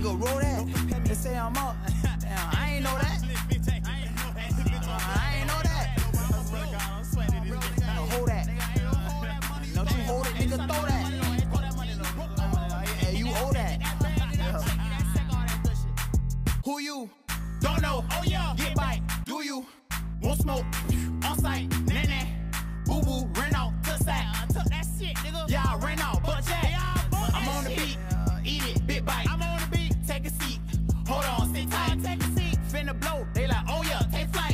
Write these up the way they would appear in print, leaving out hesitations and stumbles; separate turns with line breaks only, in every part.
nigga, roll that. They say I'm up. Damn, I ain't know that. I ain't know that. Hold that. Don't you hold it, nigga, throw that. Yeah, you owe that. Who you? Don't know. Oh yeah. Get bite. Do you? Won't smoke. On sight. Nene. Boo boo. Ran out. Took sack. Took that shit, nigga. Yeah, I ran out. But yeah. I'm on the beat. Eat it. Big bite. I'm on the beat. Take a seat. Hold on. Sit tight. Take a seat. Finna blow. They like, oh yeah. Take flight.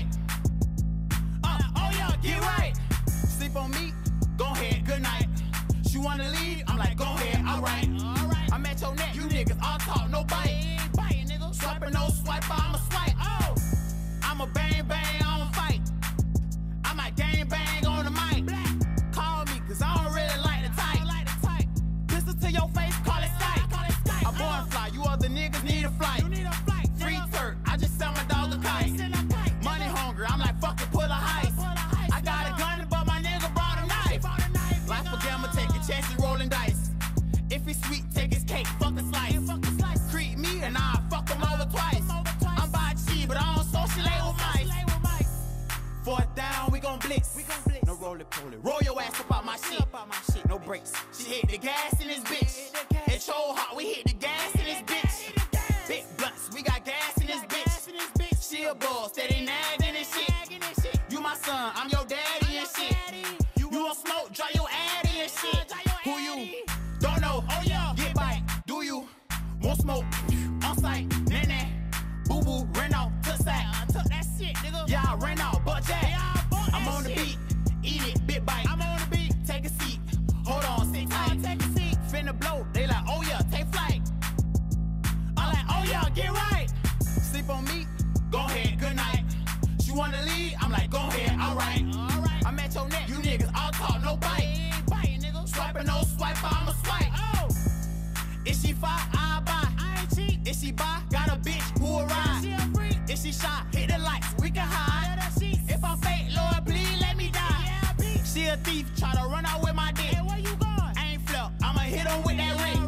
Oh yeah. Get right. Sleep on me. Go ahead. Good night. She wanna leave? I'm like, go ahead. Alright. I'm at your neck. You niggas all talk. No bite. Swiping, no swipe, I'ma swipe. Oh, I'ma bang, bang, I'ma fight. I might gang bang on the mic. Call me, cause I don't really like the type. Pistol to your face, call it sight. I'm born fly, you other niggas need a flight. Free Turk, I just sell my dog a kite. Money hungry, I'm like, fuck it, pull a heist. I got a gun, but my nigga brought a knife. Life a gamble, take your chances, rolling dice. If he's sweet, take his cake, fuck a slice. Creep me and I fuck him over twice. I'm by cheese, but I don't socialite with mice. Fourth down, we gon' blitz. No roly-poly. Roll your ass up out my shit. No brakes. She hit the gas in this bitch. It's so hot, we hit the gas in this bitch. Big blunts, we got gas in this bitch. She a boss, steady nagging this shit. You my son, I'm your daddy and shit. You want smoke, dry your addy and shit. Who you? Don't know. Oh yeah. Get bite. Do you? Won't smoke. On sight. Nene. Boo boo. Ran out. Took sack. Took that shit, nigga. Yeah, I ran out. But yeah. I'm on the beat. Eat it. Big bite. I'm on the beat. Take a seat. Hold on. Sit tight. Take a seat. Finna blow. They like, oh yeah. Take flight. I'm like, oh yeah. Get right. Sleep on me. Go ahead. Good night. She wanna leave? I'm like, go ahead. Alright. I'm at your neck. You niggas all talk. No bite. Swiping, no swipe. I'ma swipe. Oh. Is she fire? I buy. I ain't cheap. Is she buy? Got a bitch who will ride. Is she shy? Hit the lights, we can hide. If I'm fake, Lord, please let me die. She a thief, try to run out with my dick. Where you going? I ain't flip, I'ma hit her with that ring.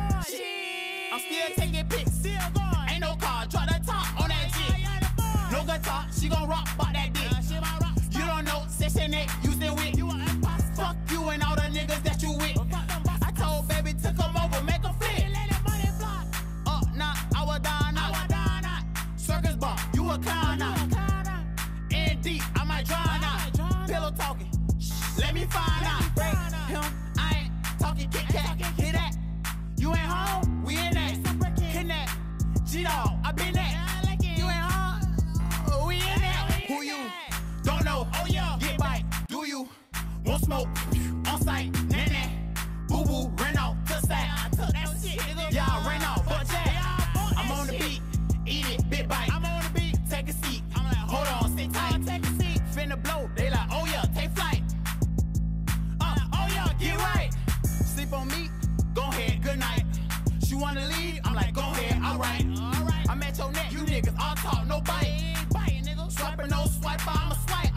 I'm still taking pics. Ain't no car, drop the top on that jig. No guitar, she gon' rock about that dick. You don't know, Section 8, using wit. Fuck you and all the niggas that you with. I told baby to come over, make a flip. Up now, I was down now. Circus ball, you a clown now. In deep, I might drown now. Pillow talking, let me find out. Break him, I ain't talking Kit Kat. Hear that? You ain't home, we in that. Connect, G-Dog, I been that. You ain't home, we in that. Who you? Don't know. Oh yeah. Get bite. Do you? Won't smoke. On sight. Nene. Boo boo. Ran out. Took sack. Yeah, I ran out. But yeah. I'm on the beat. Eat it. Big bite. I'm on the beat. Take a seat. Hold on. Sit tight. Take a seat. Finna blow. They like, oh yeah. Take flight. Oh yeah. Get right. Sleep on me. Go ahead. Good night. She wanna leave? I'm like, go ahead. Alright. I'm at your neck. You niggas all talk. No bite. Swiping, no swipe. I'ma swipe.